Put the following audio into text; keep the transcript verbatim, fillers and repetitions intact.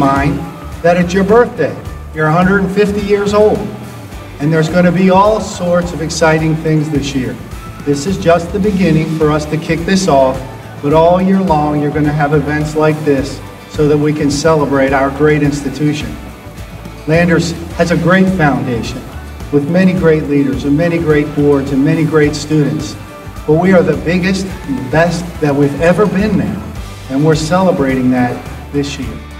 mind that it's your birthday. You're one hundred fifty years old. And there's going to be all sorts of exciting things this year. This is just the beginning for us to kick this off, but all year long you're going to have events like this so that we can celebrate our great institution. Landers has a great foundation with many great leaders and many great boards and many great students. But we are the biggest and best that we've ever been now, and we're celebrating that this year.